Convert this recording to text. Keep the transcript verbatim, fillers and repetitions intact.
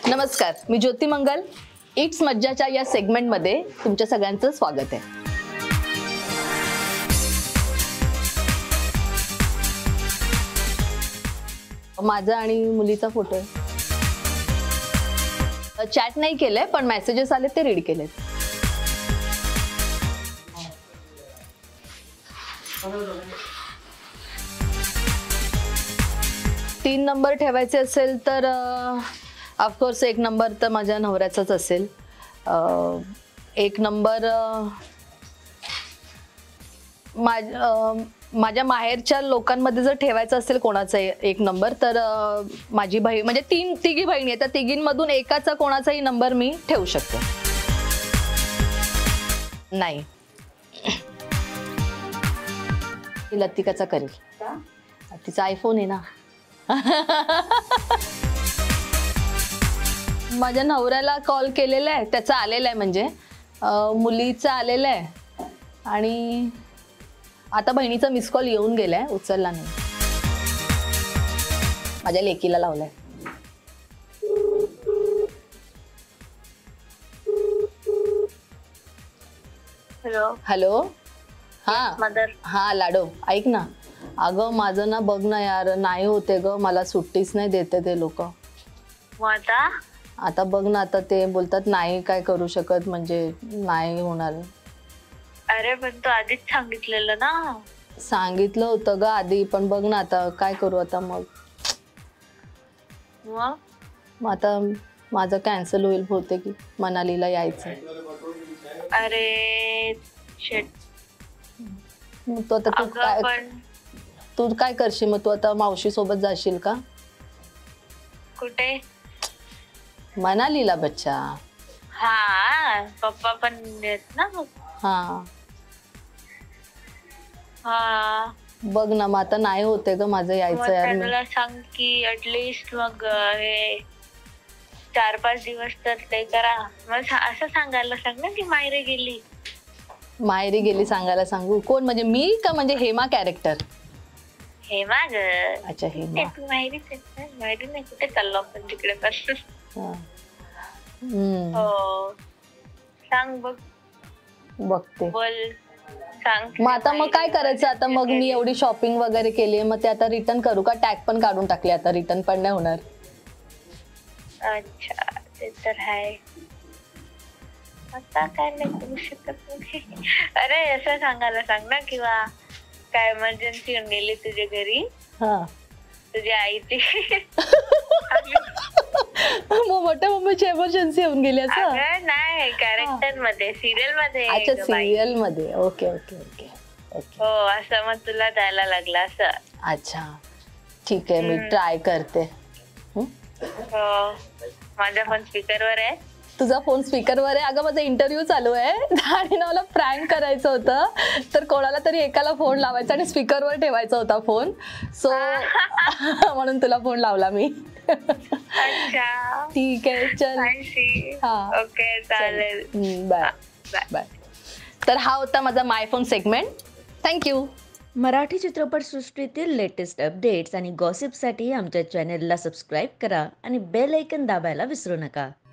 नमस्कार, मी ज्योती मंगल. इट्स मज्जाच्या या सेगमेंटमध्ये तुमच्या सगळ्यांचं स्वागत आहे. माझा आणि मुलीचा फोटो आहे. चॅट नाही केलंय पण मेसेजेस आले ते रीड केलेत. तीन नंबर ठेवायचे असेल तर ऑफकोर्स एक नंबर तर माझ्या नवऱ्याचाच असेल. एक नंबर माझ्या माहेरच्या लोकांमध्ये जर ठेवायचा असेल कोणाचा एक नंबर तर माझी बहीण, म्हणजे तीन तिघी बहिणी आहेत, त्या तिघींमधून एकाचा कोणाचाही नंबर मी ठेवू शकते. नाही, लतिकाचा करेल. तिचा आयफोन आहे ना. माझ्या नवऱ्याला कॉल केलेला आहे, त्याचा आलेला आहे, म्हणजे मुलीचा आलेला आहे, आणि आता बहिणीचा मिस कॉल येऊन गेलाय, उचलला नाही. माझ्या लेकीला लावलाय. हॅलो हॅलो हा मदर. हा लाडो, ऐक ना. अगं माझं ना बघ ना यार, नाही होते ग, मला सुट्टीच नाही देते ते लोक. आता आता बघ ना, आता ते बोलतात नाही काय करू शकत, म्हणजे नाही होणार. अरे पण तू आधीच सांगितलेलं ना. सांगितलं होतं ग आधी, पण बघ ना आता काय करू. आता मग मग आता माझं कॅन्सल होईल होते की मनालीला यायचं. अरे शिट. मग तू आता तू काय तू काय करशील मग? तू आता मावशी सोबत जाशील का? कुठे? मनालीला बच्चा. हा पप्पा पण येत ना. हा हा बघ ना, मग आता नाही होते ग माझं यायचं यार. मला सांग की ऍटलीस्ट मग हे चार पाच दिवस तर ते करा. मग असं सांगायला सांग ना की मायरे गेली. मायरी गेली सांगायला सांगू? कोण म्हणजे मी का म्हणजे हेमा कॅरेक्टर? हेमा ग. अच्छा हेमा. तू मायरी मायरी नाही, कुठे चाललो आपण तिकडे पासून. हो सांग बघ. बघते बोल सांग. मग आता मग काय करायचं आता? मग मी एवढी शॉपिंग वगैरे केली, मग ते आता रिटर्न करू का? टॅग पण काढून टाकले, आता रिटर्न पण नाही होणार. अच्छा ते तर आहे. आता काय नाही करू शकत नाही. अरे असं सांगायला सांग ना, किंवा काय इमर्जन्सी होऊन गेली तुझ्या घरी, हा तुझ्या आईची. मग मोठ्या मम्मीची इमर्जन्सी होऊन गेली असं? नाही, कॅरेक्टर मध्ये, सिरियल मध्ये. अच्छा सिरियल मध्ये. Okay okay okay okay. हो असं मग तुला द्यायला लागला असं. अच्छा ठीक आहे, मी ट्राय करते. हो माझा फोन स्पीकरवर आहे. तुझा फोन स्पीकरवर आहे? अगं माझा इंटरव्ह्यू चालू आहे आणि ना मला प्रँक करायचं होतं, तर कोणाला तरी एकाला फोन लावायचा आणि स्पीकरवर ठेवायचा होता फोन, सो म्हणून तुला फोन लावला मी. अच्छा ठीक आहे चल. हा ओके चालेल. Bye bye. तर हा होता माझा my phone segment. Thank you. Marathi चित्रपटसृष्टीतील लेटेस्ट अपडेट्स आणि गॉसिपसाठी आमच्या चॅनेलला सबस्क्राईब करा आणि बेल ऐकन दाबायला विसरू नका.